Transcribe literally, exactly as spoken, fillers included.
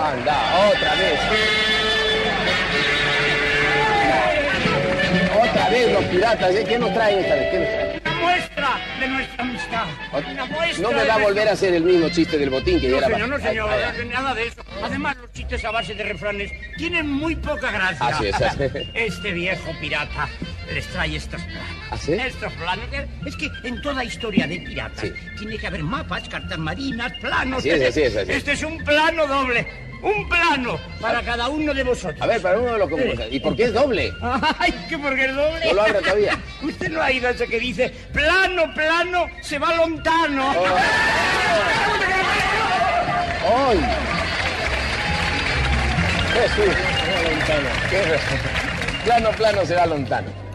Anda, otra vez. Otra vez los piratas, ¿eh? ¿Qué nos traen esta vez? ¿Qué nos traen? Una muestra de nuestra amistad. Una muestra No me va a de volver a hacer el mismo chiste del botín que No, ya era... señor, no, señor, Ay, ay, ay. nada de eso. Además, los chistes a base de refranes tienen muy poca gracia. Así es, así es. Este viejo pirata les trae estos planos. ¿Ah, sí? Estos planos. Es que en toda historia de piratas Sí. tiene que haber mapas, cartas marinas, planos. Así es, así es, así es. Este es un plano doble. Un plano para cada uno de vosotros. A ver, para uno de los comunes. ¿Y por qué es doble? Ay, ¿qué por qué es doble? No lo abre todavía. Usted no ha ido a ese que dice, plano, plano, se va lontano. Oh. ¡Ay! Jesús. Qué re- Plano, plano será lontano.